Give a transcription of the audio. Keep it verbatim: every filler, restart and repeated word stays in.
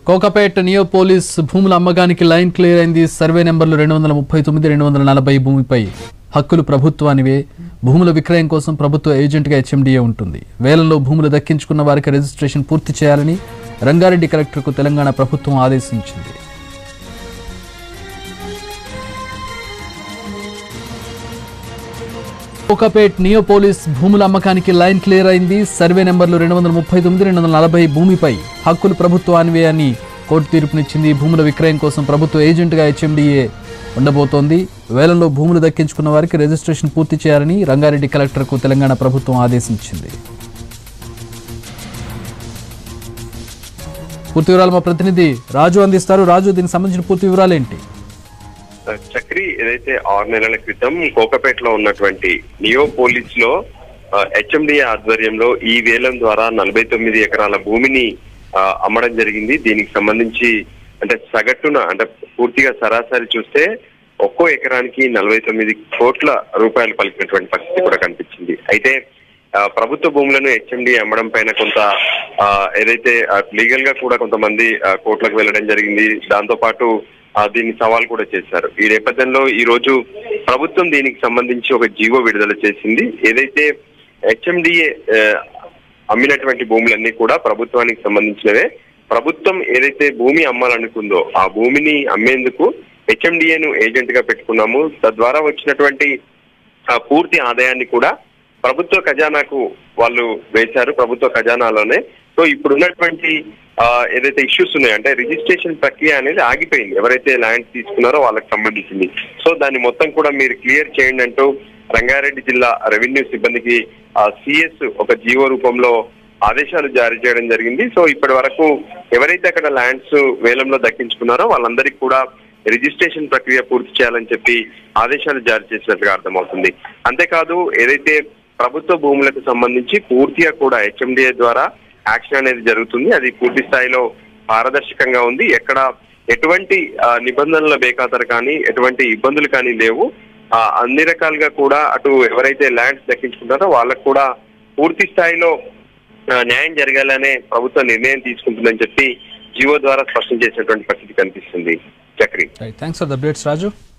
Kokapet Neopolis భూముల అమ్మకానికి line clear అయింది. సర్వే నెంబర్లు రెండు వందల ముప్పై తొమ్మిది రెండు వందల నలభై భూమిపై హక్కులు ప్రభుత్వానివే. భూముల విక్రయం కోసం ప్రభుత్వ ఏజెంట్గా హెచ్ఎండిఏ ఉంటుంది. వేలంలో భూములు దక్కించుకున్న వారికి రిజిస్ట్రేషన్ పూర్తి చేయాలని రంగారెడ్డి కలెక్టర్కు తెలంగాణ ప్రభుత్వం ఆదేశించింది. కోకాపేట్ నియోపోలిస్ భూముల అమ్మకానికి లైన్ క్లియర్ అయింది. సర్వే నెంబర్లు రెండు వందల ముప్పై తొమ్మిది రెండు వందల నలభై భూమిపై హక్కులు ప్రభుత్వానివే అని కోర్టు తీర్పునిచ్చింది. భూముల విక్రయం కోసం ప్రభుత్వ ఏజెంట్గా హెచ్ఎండిఏ ఉండబోతోంది. వేలంలో భూములు దక్కించుకున్న వారికి రిజిస్ట్రేషన్ పూర్తి చేయాలని రంగారెడ్డి కలెక్టర్కు తెలంగాణ ప్రభుత్వం ఆదేశించింది. పూర్తి వివరాలు మా ప్రతినిధి రాజు అందిస్తారు. రాజు, దీనికి సంబంధించిన పూర్తి వివరాలు ఏంటి? చక్రి, ఏదైతే ఆరు నెలల క్రితం కోకపేటలో ఉన్నటువంటి నియోపోలిస్ లో హెచ్ఎండిఏ ఆధ్వర్యంలో ఈ వేలం ద్వారా నలభై తొమ్మిది ఎకరాల భూమిని అమ్మడం జరిగింది. దీనికి సంబంధించి అంటే సగటున అంటే పూర్తిగా సరాసరి చూస్తే ఒక్కో ఎకరానికి నలభై తొమ్మిది కోట్ల రూపాయలు పలికినటువంటి పరిస్థితి కూడా కనిపించింది. అయితే ప్రభుత్వ భూములను హెచ్ఎండిఏ అమ్మడం పైన కొంత ఏదైతే లీగల్ గా కూడా కొంతమంది కోర్టులకు వెళ్ళడం జరిగింది. దాంతో పాటు దీన్ని సవాల్ కూడా చేశారు. ఈ నేపథ్యంలో ఈ రోజు ప్రభుత్వం దీనికి సంబంధించి ఒక జీవో విడుదల చేసింది. ఏదైతే హెచ్ఎండిఏ అమ్మినటువంటి భూములన్నీ కూడా ప్రభుత్వానికి సంబంధించినవే. ప్రభుత్వం ఏదైతే భూమి అమ్మాలనుకుందో ఆ భూమిని అమ్మేందుకు హెచ్ఎండిఏను ఏజెంట్ గా పెట్టుకున్నాము. తద్వారా వచ్చినటువంటి పూర్తి ఆదాయాన్ని కూడా ప్రభుత్వ ఖజానాకు వాళ్ళు వేశారు, ప్రభుత్వ ఖజానాలోనే. సో ఇప్పుడున్నటువంటి ఏదైతే ఇష్యూస్ ఉన్నాయో అంటే రిజిస్ట్రేషన్ ప్రక్రియ అనేది ఆగిపోయింది. ఎవరైతే ల్యాండ్ తీసుకున్నారో వాళ్ళకి సంబంధించింది. సో దాన్ని మొత్తం కూడా మీరు క్లియర్ చేయండి అంటూ రంగారెడ్డి జిల్లా రెవెన్యూ సిబ్బందికి సిఎస్ ఒక జీవో రూపంలో ఆదేశాలు జారీ చేయడం జరిగింది. సో ఇప్పటి వరకు ఎవరైతే అక్కడ ల్యాండ్స్ వేలంలో దక్కించుకున్నారో వాళ్ళందరికీ కూడా రిజిస్ట్రేషన్ ప్రక్రియ పూర్తి చేయాలని చెప్పి ఆదేశాలు జారీ చేసినట్లుగా అర్థమవుతుంది. అంతేకాదు ఏదైతే ప్రభుత్వ భూములకు సంబంధించి పూర్తిగా కూడా హెచ్ఎండిఏ ద్వారా యాక్షన్ అనేది జరుగుతుంది. అది పూర్తి స్థాయిలో పారదర్శకంగా ఉంది. ఎక్కడ ఎటువంటి నిబంధనల బేఖాతరు కానీ ఎటువంటి ఇబ్బందులు కానీ లేవు. అన్ని రకాలుగా కూడా అటు ఎవరైతే ల్యాండ్స్ దక్కించుకుంటారో వాళ్ళకు కూడా పూర్తి స్థాయిలో న్యాయం జరగాలనే ప్రభుత్వం నిర్ణయం తీసుకుంటుందని చెప్పి జీవో ద్వారా స్పష్టం చేసినటువంటి పరిస్థితి కనిపిస్తుంది. Chakri, thanks for the updates Raju.